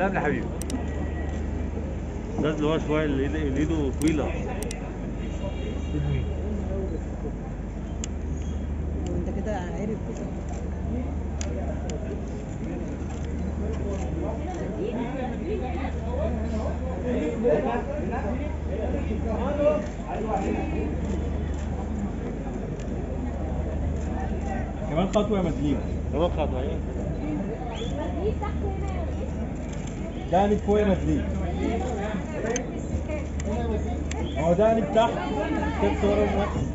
سلام يا حبيبي. ده اللي هو شويه اللي ايده طويله. وانت كده عارف كده. كمان خطوة يا مدلين. هو خطوه ايه؟ دقنك فوق يا مدلين. هو دقنك تحت. كتف ورا النفس.